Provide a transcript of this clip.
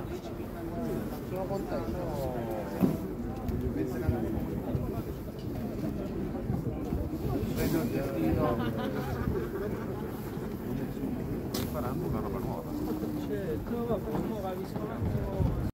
Sono contento. Vedo il destino. Imparando una roba nuova. Certo, vabbè, nuova visione.